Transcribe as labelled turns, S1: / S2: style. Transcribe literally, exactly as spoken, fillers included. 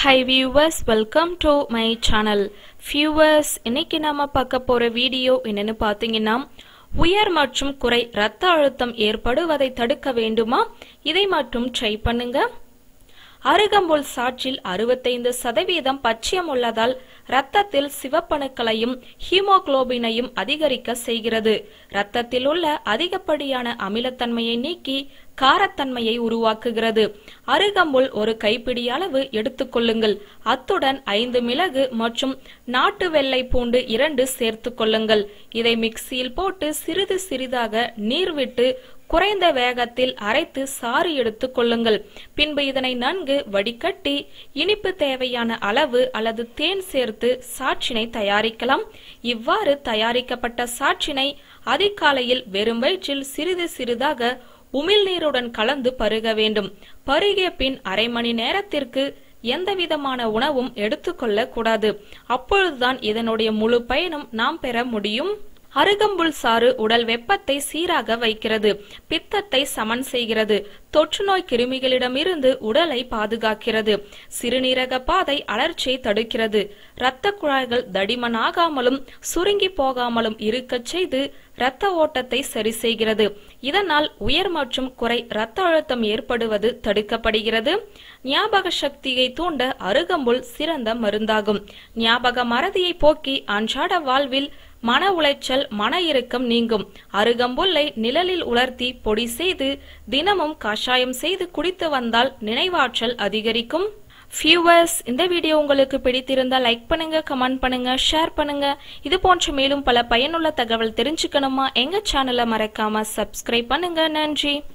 S1: Hi viewers, welcome to my channel. Viewers, இன்னைக்கு நாம பார்க்க போற வீடியோ என்னன்னு பாத்தீங்கன்னா, உயர் மற்றும் குறை இரத்த அழுத்தம் ஏற்படுவதை தடுக்க வேண்டுமா? இதை மட்டும் ட்ரை பண்ணுங்க. அருகம்புல் சாற்றில் அறுபத்தைந்து சதவீதம் பச்சையம் உள்ளதால் இரத்தத்தில் சிவப்பணுக்களையும் ஹீமோகுளோபினையும் அதிகரிக்க செய்கிறது. இரத்தத்தில் உள்ள அதிகப்படியான அமிலத்தன்மையை நீக்கி காரத்தன்மையை உருவாக்குகிறது. அருகம்புல் ஒரு கைப்பிடி அளவு எடுத்துக்கொள்ளுங்கள். அத்துடன் ஐந்து மிளகு மற்றும் நாட்டு வெள்ளை பூண்டு இரண்டு சேர்த்து கொள்ளுங்கள். இதை மிக்சியில் போட்டு சிறிது சிறிதாக நீர் விட்டு குறைந்த வேகத்தில் அரைத்து சாறு எடுத்துக் கொள்ளுங்கள். பின்பு இதனை நன்கு வடிகட்டி இனிப்பு தேவையான அளவு அல்லது தேன் சேர்த்து சாற்றினை தயாரிக்கலாம். இவ்வாறு தயாரிக்கப்பட்ட சாற்றினை அதிகாலையில் வெறும் வயிற்றில் சிறிது சிறிதாக உமிழ்நீருடன் கலந்து பருக வேண்டும். பருகிய பின் அரை மணி நேரத்திற்கு எந்தவிதமான உணவும் எடுத்துக்கொள்ள கூடாது. அப்பொழுதுதான் இதனுடைய முழு பயனும் நாம் பெற முடியும். அருகம்புல் சாறு உடல் வெப்பத்தை சீராக வைக்கிறது, பித்தத்தை சமன் செய்கிறது, தொற்று நோய் கிருமிகளிடமிருந்து உடலை பாதுகாக்கிறது, சிறுநீரக பாதை அழற்சியை தடுக்கிறது, இரத்த குழாய்கள் தடிமனாகாமலும் சுருங்கி போகாமலும் இருக்க செய்து இரத்த ஓட்டத்தை சரி செய்கிறது. இதனால் உயர் மற்றும் குறை இரத்த அழுத்தம் ஏற்படுவது தடுக்கப்படுகிறது. ஞாபக சக்தியை தூண்ட அருகம்புல் சிறந்த மருந்தாகும். ஞாபக மறதியை போக்கி அன்றாட வாழ்வில் மன உளைச்சல் மன இறுக்கம் நீங்கும். அருகம்புல்லை நிழலில் உலர்த்தி பொடி செய்து தினமும் கஷாயம் செய்து குடித்து வந்தால் நினைவாற்றல் அதிகரிக்கும். வியூவர்ஸ், இந்த வீடியோ உங்களுக்கு பிடித்திருந்தால் லைக் பண்ணுங்க, கமெண்ட் பண்ணுங்க, ஷேர் பண்ணுங்க. இது போன்ற மேலும் பல பயனுள்ள தகவல் தெரிஞ்சுக்கணுமா எங்க சேனலை மறக்காம சப்ஸ்கிரைப் பண்ணுங்க. நன்றி.